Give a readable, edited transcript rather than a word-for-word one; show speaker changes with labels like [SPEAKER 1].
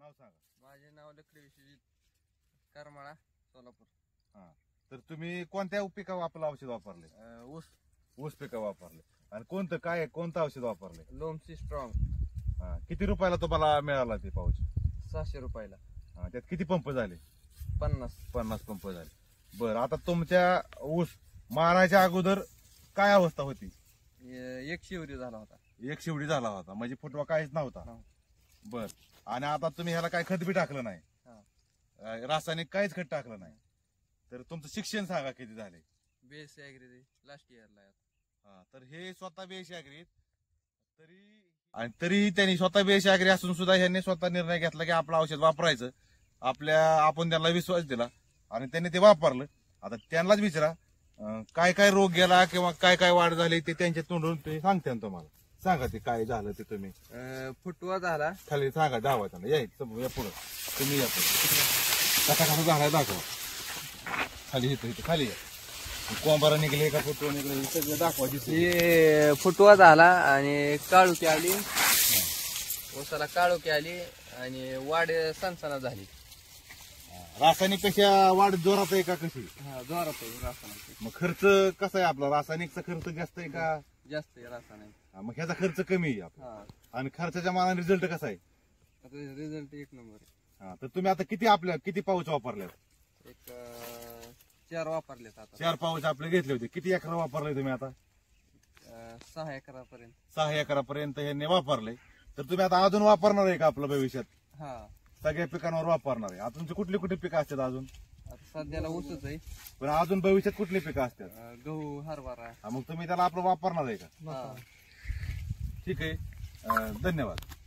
[SPEAKER 1] नाव सांगा.
[SPEAKER 2] माझे नाव लक्ष्मी विश्वजित करमाळा, सोलापूर.
[SPEAKER 1] हा, तर तुम्ही कोणत्या पिकावर आपलं औषध वापरले?
[SPEAKER 2] ऊस
[SPEAKER 1] ऊस पिकावर वापरले. आणि कोणतं औषध वापरले?
[SPEAKER 2] लोमसी स्ट्रॉंग.
[SPEAKER 1] हा, किती रुपयाला तुम्हाला मिळाला ते पाऊच?
[SPEAKER 2] 600 रुपयाला.
[SPEAKER 1] हा, त्यात किती पंप झाले?
[SPEAKER 2] 50
[SPEAKER 1] पंप झाले. बरं, आता तुमच्या ऊस मारायच्या अगोदर काय अवस्था होती?
[SPEAKER 2] एक शिवरी झाला होता.
[SPEAKER 1] एक शिवडी झाला होता, म्हणजे फुटवा काहीच नव्हता.
[SPEAKER 2] हा.
[SPEAKER 1] बर, आणि आता तुम्ही ह्याला काय खत बी टाकलं नाही?
[SPEAKER 2] हा.
[SPEAKER 1] रासायनिक काहीच खत टाकलं नाही. तर तुमचं शिक्षण सांगा किती झाले?
[SPEAKER 2] बीएससी ऍग्री लास्ट इयरला.
[SPEAKER 1] हा, तर हे स्वतः बीएससी ऍग्री तरी त्यांनी स्वतः बीएससी ऍग्री असून सुद्धा ह्यांनी स्वतः निर्णय घेतला की आपलं औषध वापरायचं. आपण त्यांना विश्वास दिला आणि त्यांनी ते वापरलं. आता त्यांनाच विचारा काय काय रोग गेला किंवा काय काय वाढ झाली ते त्यांच्या तोंडून ते सांगते ना तुम्हाला. सांगा ते काय झालं ते तुम्ही.
[SPEAKER 2] फुटवा झाला
[SPEAKER 1] खाली सांगा, दावा त्यांना. या पुढं तुम्ही, या पुढे कसा कसा झाला दाखवा. खाली इथं खाली या. कोंबारा निघले का फुटवा निघले सगळं दाखवा.
[SPEAKER 2] हे फुटवा झाला आणि काळुकी आली, ऊसाला काळुकी आली आणि वाढ सणसणा झाली.
[SPEAKER 1] रासायनिक पेक्षा वाढ जोरात आहे का कशी?
[SPEAKER 2] हा, जोरात आहे रासायनिक.
[SPEAKER 1] मग खर्च कसा आहे आपला? रासायनिकचा खर्च जास्त आहे का?
[SPEAKER 2] जास्त आहे रासायनिक.
[SPEAKER 1] मग ह्याचा खर्च कमी आहे आपला.
[SPEAKER 2] हा,
[SPEAKER 1] आणि खर्चाच्या मानाने रिझल्ट कसा आहे?
[SPEAKER 2] रिझल्ट एक नंबर आहे.
[SPEAKER 1] हा, तर तुम्ही आता किती पाऊच वापरले?
[SPEAKER 2] एक 4 वापरलेत आता.
[SPEAKER 1] 4 पाऊच आपले घेतले होते. किती एकर वापरले तुम्ही आता?
[SPEAKER 2] 6 एकरापर्यंत.
[SPEAKER 1] 6 एकरापर्यंत ह्यांनी वापरले. तर तुम्ही आता अजून वापरणार आहे का आपलं भविष्यात?
[SPEAKER 2] हा,
[SPEAKER 1] सगळ्या पिकांवर वापरणार आहे. आता तुमचे कुठली कुठली पिकं असतात अजून?
[SPEAKER 2] आता सध्याला ऊसच आहे.
[SPEAKER 1] पण अजून भविष्यात कुठली पिकं असतात?
[SPEAKER 2] गहू, हरभरा.
[SPEAKER 1] मग तुम्ही त्याला आपलं वापरणार आहे का?
[SPEAKER 2] हा.
[SPEAKER 1] ठीक आहे, धन्यवाद.